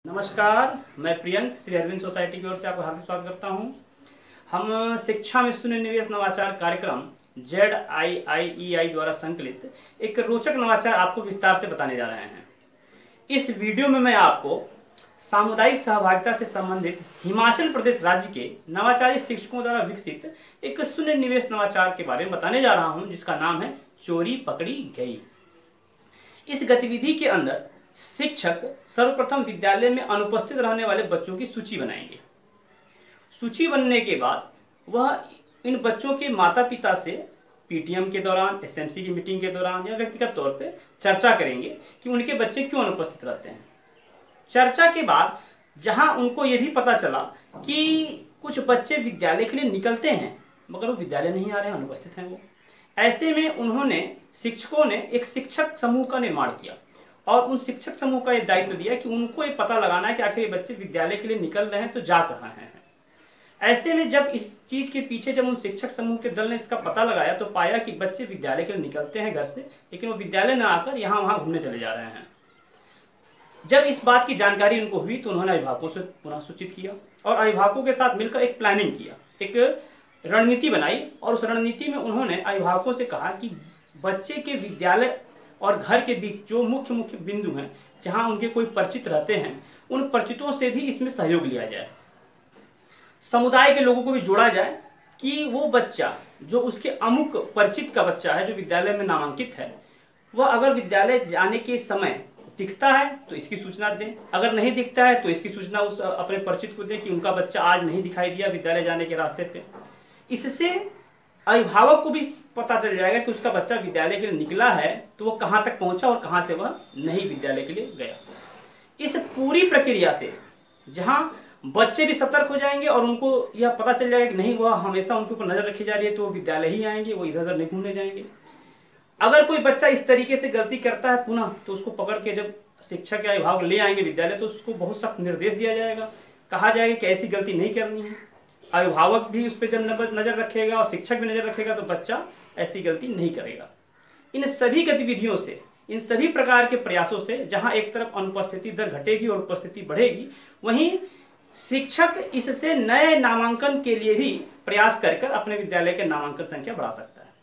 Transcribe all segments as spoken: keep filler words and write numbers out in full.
नमस्कार, मैं प्रियंक श्री अरविंद सोसाइटी की ओर से आपका हार्दिक स्वागत करता हूं। हम शिक्षा में शून्य निवेश नवाचार कार्यक्रम जेड आई आई ई आई द्वारा संकलित एक रोचक नवाचार आपको विस्तार से बताने जा रहे हैं। इस वीडियो में मैं आपको सामुदायिक सहभागिता से संबंधित हिमाचल प्रदेश राज्य के नवाचारी शिक्षकों द्वारा विकसित एक शून्य निवेश नवाचार के बारे में बताने जा रहा हूं, जिसका नाम है चोरी पकड़ी गई। इस गतिविधि के अंदर शिक्षक सर्वप्रथम विद्यालय में अनुपस्थित रहने वाले बच्चों की सूची बनाएंगे। सूची बनने के बाद वह इन बच्चों के माता पिता से पीटीएम के दौरान, एसएमसी की मीटिंग के दौरान या व्यक्तिगत तौर पे चर्चा करेंगे कि उनके बच्चे क्यों अनुपस्थित रहते हैं। चर्चा के बाद जहां उनको ये भी पता चला कि कुछ बच्चे विद्यालय के लिए निकलते हैं मगर वो विद्यालय नहीं आ रहे हैं, अनुपस्थित हैं वो, ऐसे में उन्होंने शिक्षकों ने एक शिक्षक समूह का निर्माण किया और उन शिक्षक समूह का यह दायित्व दिया कि उनको ये पता लगाना है कि आखिर ये बच्चे विद्यालय के लिए निकल रहे हैं तो जा कहाँ हैं। ऐसे में जब इस चीज के पीछे जब उन शिक्षक समूह के दल ने इसका पता लगाया तो पाया कि बच्चे विद्यालय के लिए निकलते हैं घर से, लेकिन वो विद्यालय न आकर यहाँ वहां घूमने चले जा रहे हैं। जब इस बात की जानकारी उनको हुई तो उन्होंने अभिभावकों से पुनः सूचित किया और अभिभावकों के साथ मिलकर एक प्लानिंग किया, एक रणनीति बनाई और उस रणनीति में उन्होंने अभिभावकों से कहा कि बच्चे के विद्यालय और घर के बीच जो मुख्य मुख्य बिंदु हैं जहां उनके कोई परिचित रहते हैं, उन परिचितों से भी इसमें सहयोग लिया जाए। समुदाय के लोगों को भी जोड़ा जाए कि वो बच्चा जो उसके अमुक परिचित का बच्चा है जो विद्यालय में नामांकित है, वह अगर विद्यालय जाने के समय दिखता है तो इसकी सूचना दें, अगर नहीं दिखता है तो इसकी सूचना उस अपने परिचित को दें कि उनका बच्चा आज नहीं दिखाई दिया विद्यालय जाने के रास्ते पे। इससे अभिभावक को भी पता चल जाएगा कि उसका बच्चा विद्यालय के लिए निकला है तो वो कहां तक पहुंचा और कहां से वह नहीं विद्यालय के लिए गया। इस पूरी प्रक्रिया से जहां बच्चे भी सतर्क हो जाएंगे और उनको यह पता चल जाएगा कि नहीं, वह हमेशा उनके ऊपर नजर रखी जा रही है तो वो विद्यालय ही आएंगे, वो इधर उधर नहीं घूमने जाएंगे। अगर कोई बच्चा इस तरीके से गलती करता है पुनः तो उसको पकड़ के जब शिक्षक या अभिभावक ले आएंगे विद्यालय तो उसको बहुत सख्त निर्देश दिया जाएगा, कहा जाएगा कि ऐसी गलती नहीं करनी है। अभिभावक भी उस पर जब नजर रखेगा और शिक्षक भी नजर रखेगा तो बच्चा ऐसी गलती नहीं करेगा। इन सभी गतिविधियों से, इन सभी प्रकार के प्रयासों से जहां एक तरफ अनुपस्थिति दर घटेगी और उपस्थिति बढ़ेगी, वहीं शिक्षक इससे नए नामांकन के लिए भी प्रयास कर कर अपने विद्यालय के नामांकन संख्या बढ़ा सकता है।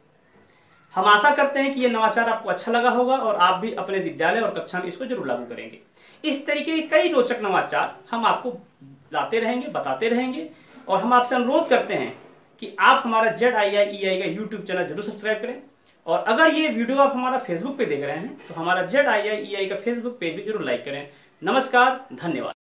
हम आशा करते हैं कि यह नवाचार आपको अच्छा लगा होगा और आप भी अपने विद्यालय और कक्षा में इसको जरूर लागू करेंगे। इस तरीके के कई रोचक नवाचार हम आपको लाते रहेंगे, बताते रहेंगे और हम आपसे अनुरोध करते हैं कि आप हमारा जेड आई आई ई आई का यूट्यूब चैनल जरूर सब्सक्राइब करें और अगर ये वीडियो आप हमारा फेसबुक पे देख रहे हैं तो हमारा जेड आई आई ई आई का फेसबुक पेज भी जरूर लाइक करें। नमस्कार, धन्यवाद।